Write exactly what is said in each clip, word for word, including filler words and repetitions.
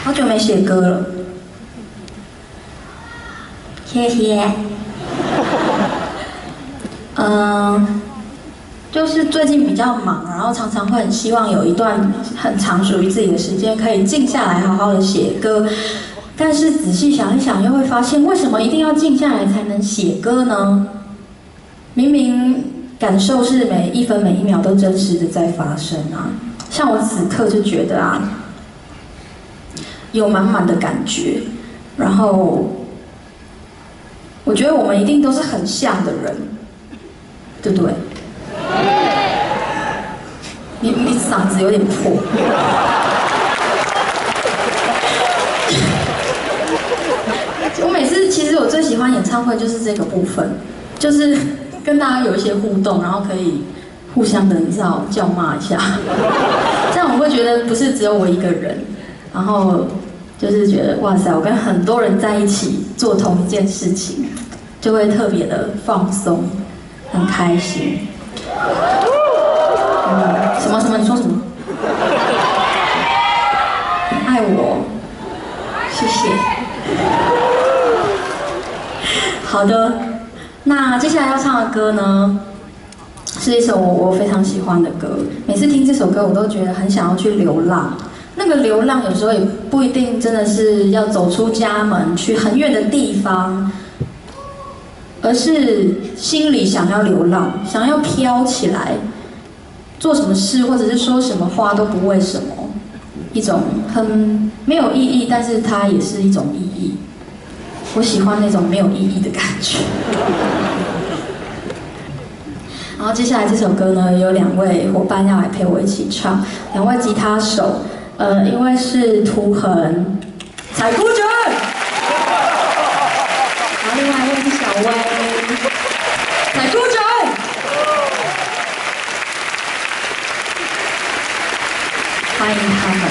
好久没写歌了，谢谢。嗯，就是最近比较忙，然后常常会很希望有一段很长属于自己的时间，可以静下来好好的写歌。但是仔细想一想，又会发现，为什么一定要静下来才能写歌呢？明明感受是每一分每一秒都真实的在发生啊。像我此刻就觉得啊，有满满的感觉，然后我觉得我们一定都是很像的人，对不对？你你嗓子有点破。我每次其实我最喜欢演唱会就是这个部分，就是跟大家有一些互动，然后可以互相的你知道叫骂一下，这样我会觉得不是只有我一个人，然后就是觉得哇塞，我跟很多人在一起做同一件事情，就会特别的放松，很开心。嗯，什么什么？你说什么？很爱我，谢谢。好的，那接下来要唱的歌呢，是一首我我非常喜欢的歌。每次听这首歌，我都觉得很想要去流浪。那个流浪有时候也不一定真的是要走出家门去很远的地方，而是心里想要流浪，想要飘起来，做什么事或者是说什么话都不为什么，一种很没有意义，但是它也是一种意义。我喜欢那种没有意义的感觉。然后接下来这首歌呢，有两位伙伴要来陪我一起唱，两位吉他手，呃，因为是涂恒、采菇卷，然后另外一位是小薇，采菇卷，欢迎他们。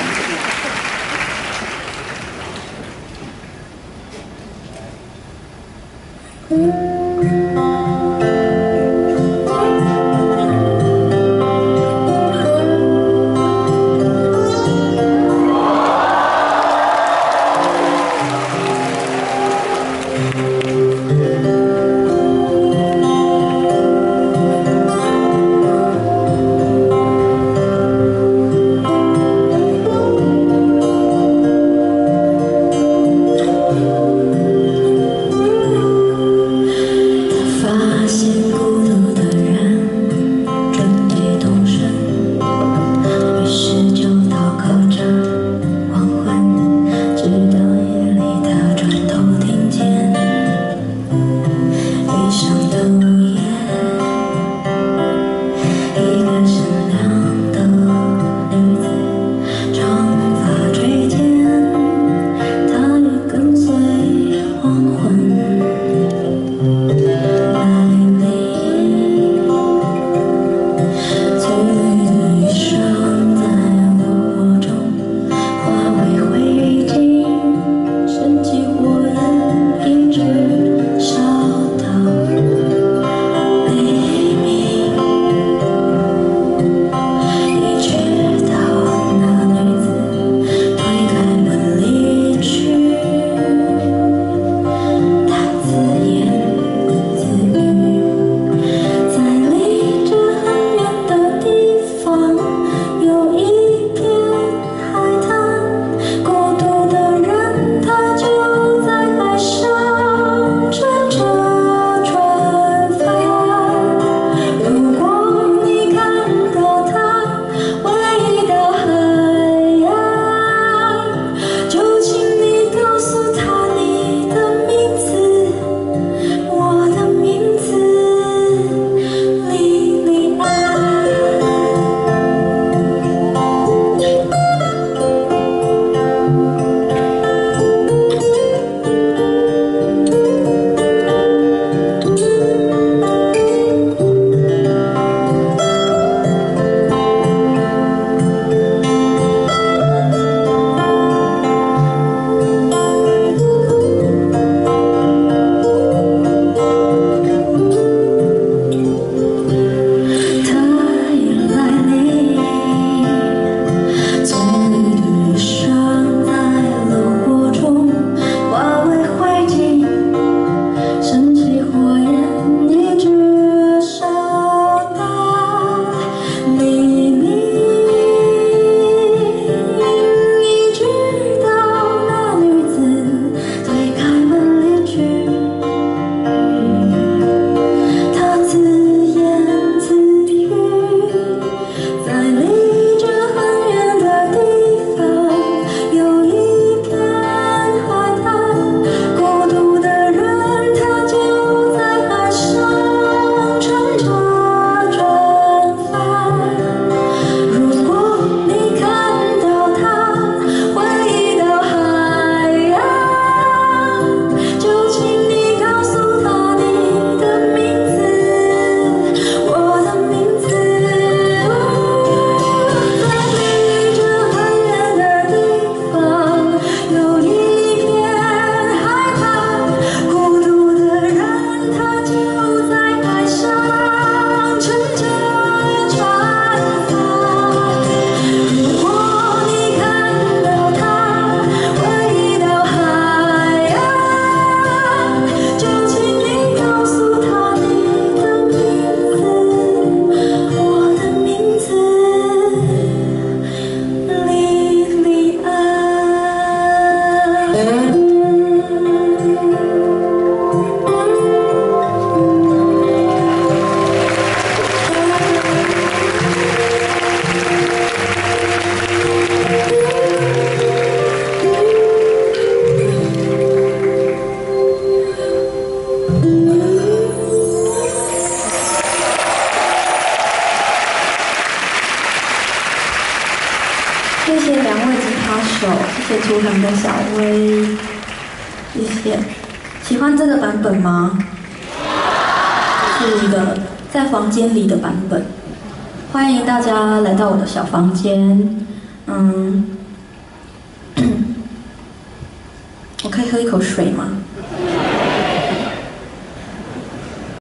谢谢两位吉他手，谢谢图腾的小薇，谢谢。喜欢这个版本吗？是一个在房间里的版本。欢迎大家来到我的小房间。嗯，我可以喝一口水吗？